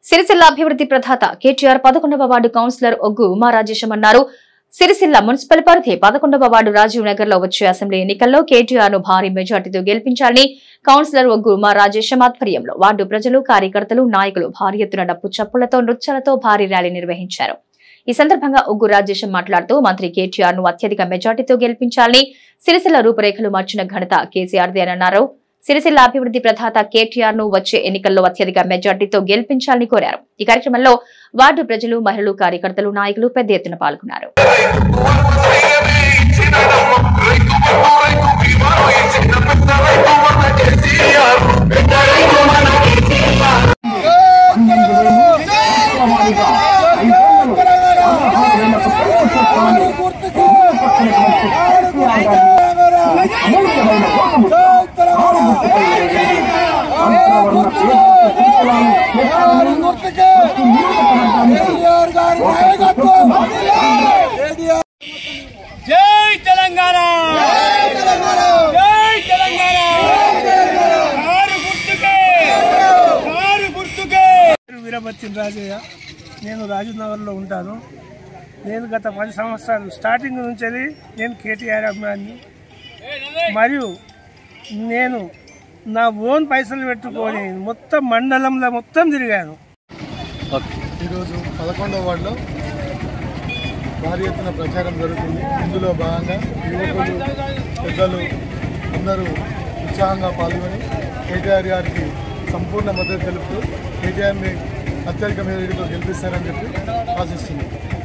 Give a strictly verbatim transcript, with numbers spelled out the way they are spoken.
సిరిసిల్ల అభివృద్ధి ప్రదాత కేటీఆర్ పదకొండవ వార్డు కౌన్సిలర్ ఒగ్గు ఉమా రాజేశం అన్నారు. సిరిసిల్ల మున్సిపల్ పరిధి పదకొండవ వార్డు రాజీవ్ నగర్ లో వచ్చే అసెంబ్లీ ఎన్నికల్లో కేటీఆర్ ను భారీ మెజార్టీతో గెలిపించాలని కౌన్సిలర్ ఒగ్గు ఉమా రాజేశం ఆధ్వర్యంలో వార్డు ప్రజలు, కార్యకర్తలు, నాయకులు భారీ ఎత్తున డప్పు చప్పులతో, నృత్యాలతో భారీ ర్యాలీ నిర్వహించారు. ఈ సందర్భంగా ఒగ్గు రాజేశం మాట్లాడుతూ మంత్రి కేటీఆర్ ను అత్యధిక మెజార్టీతో గెలిపించాలని, సిరిసిల్ల రూపురేఖలు మార్చిన ఘనత కేసీఆర్దే అన్నారు. సిరిసిల్ల అభివృద్ధి ప్రదాత కేటీఆర్ ను వచ్చే ఎన్నికల్లో అత్యధిక మెజార్టీతో గెలిపించాలని కోరారు. ఈ కార్యక్రమంలో వార్డు ప్రజలు, మహిళలు, కార్యకర్తలు, నాయకులు పెద్ద ఎత్తున పాల్గొన్నారు. జై తెలంగాణ, జై తెలంగాణ, కారు గుర్తుకే, కారు గుర్తుకే. వీరభద్రం రాజయ్య, నేను రాజీవ్ నగర్లో ఉంటాను. నేను గత పది సంవత్సరాలు స్టార్టింగ్ నుంచి నేను కేటీఆర్ అభిమాని, మరియు నేను నా ఓన్ పైసలు పెట్టుకొని మొత్తం మండలంలో మొత్తం తిరిగాను. ఈరోజు పదకొండవ వార్డులో భారీ ఎత్తున ప్రచారం జరుగుతుంది. ఇందులో భాగంగా యువకులు, పెద్దలు అందరూ ఉత్సాహంగా పాల్గొని కేటీఆర్ గారికి సంపూర్ణ మద్దతు తెలుపుతూ కేటీఆర్ని అత్యధిక మెజారిటీతో గెలిపిస్తారని చెప్పి ఆశిస్తున్నాం.